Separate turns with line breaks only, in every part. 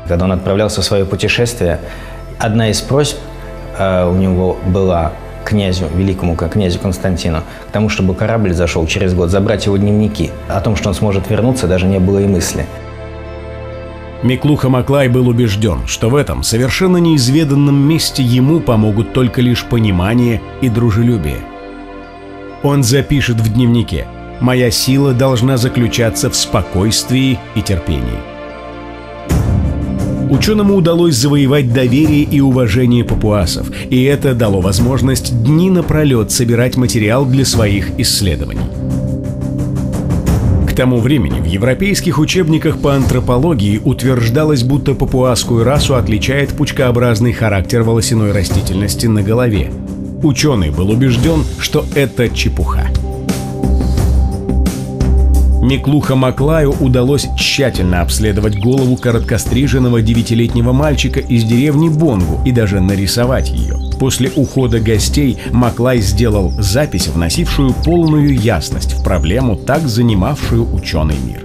Когда он отправлялся в свое путешествие, одна из просьб у него была князю, великому князю Константину, к тому, чтобы корабль зашел через год, забрать его дневники. О том, что он сможет вернуться, даже не было и мысли.
Миклуха Маклай был убежден, что в этом совершенно неизведанном месте ему помогут только лишь понимание и дружелюбие. Он запишет в дневнике: «Моя сила должна заключаться в спокойствии и терпении». Ученому удалось завоевать доверие и уважение папуасов, и это дало возможность дни напролет собирать материал для своих исследований. К тому времени в европейских учебниках по антропологии утверждалось, будто папуасскую расу отличает пучкообразный характер волосяной растительности на голове. Ученый был убежден, что это чепуха. Миклуха Маклаю удалось тщательно обследовать голову короткостриженного 9-летнего мальчика из деревни Бонгу и даже нарисовать ее. После ухода гостей Маклай сделал запись, вносившую полную ясность в проблему, так занимавшую ученый мир.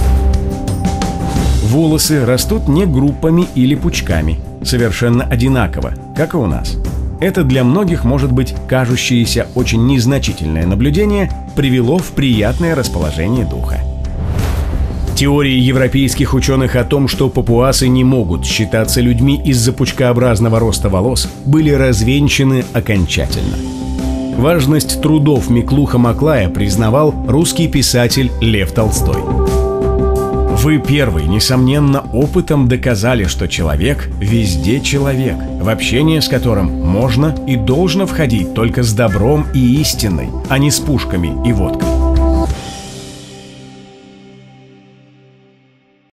Волосы растут не группами или пучками, совершенно одинаково, как и у нас. Это для многих, может быть, кажущееся очень незначительное наблюдение привело в приятное расположение духа. Теории европейских ученых о том, что папуасы не могут считаться людьми из-за пучкообразного роста волос, были развенчаны окончательно. Важность трудов Миклуха Маклая признавал русский писатель Лев Толстой. Вы первый, несомненно, опытом доказали, что человек везде человек, в общение с которым можно и должно входить только с добром и истиной, а не с пушками и водкой.